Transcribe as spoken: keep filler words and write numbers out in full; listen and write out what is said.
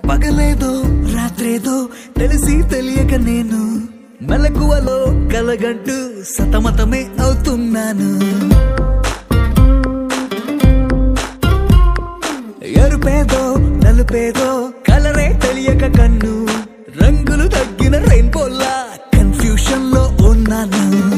పగలేదో రాత్రేదో తెలిసి తెలియక నేను మెలకువలో కలగంటూ సతమతమే అవుతున్నాను. ఎరుపేదో నలుపేదో కలరే తెలియక కన్ను రంగులు తగ్గిన రెయిన్బోలా కన్ఫ్యూషన్ లో ఉన్నాను.